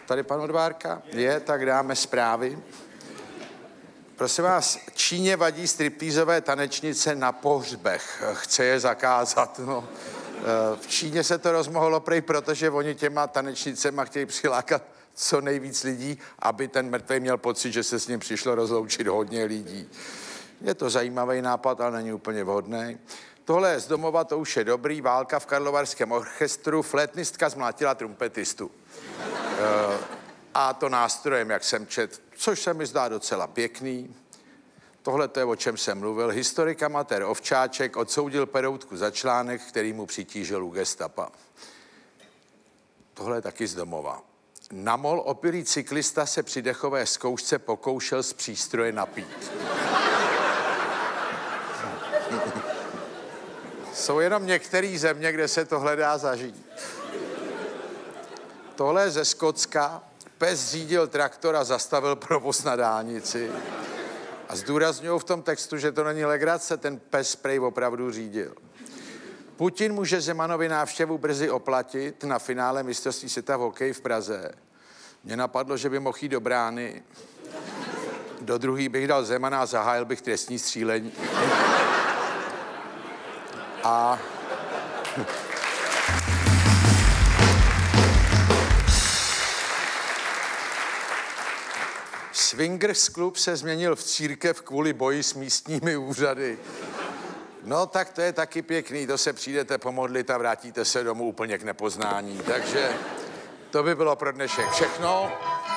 Tady pan Odvárka je, tak dáme zprávy. Prosím vás, Číně vadí striptýzové tanečnice na pohřbech. Chce je zakázat, no. V Číně se to rozmohlo prej, protože oni těma tanečnicema chtějí přilákat co nejvíc lidí, aby ten mrtvý měl pocit, že se s ním přišlo rozloučit hodně lidí. Je to zajímavý nápad, ale není úplně vhodný. Tohle je z domova, to už je dobrý. Válka v Karlovarském orchestru. Flétnistka zmlátila trumpetistu. A to nástrojem, jak jsem četl, což se mi zdá docela pěkný. Tohle to je, o čem jsem mluvil. Historik amatér Ovčáček odsoudil Peroutku za článek, který mu přitížil u gestapa. Tohle je taky z domova. Na mol opilý cyklista se při dechové zkoušce pokoušel z přístroje napít. Jsou jenom některé země, kde se tohle dá zažít. Tohle je ze Skotska. Pes řídil traktor a zastavil provoz na dálnici. A zdůrazňují v tom textu, že to není legrace, ten pes prej opravdu řídil. Putin může Zemanovi návštěvu brzy oplatit na finále mistrovství světa v hokeji v Praze. Mně napadlo, že by mohl jít do brány. Do druhý bych dal Zemana a zahájil bych trestní střílení. A... Swingers klub se změnil v církev kvůli boji s místními úřady. No tak to je taky pěkný, to se přijdete pomodlit a vrátíte se domů úplně k nepoznání. Takže to by bylo pro dnešek všechno.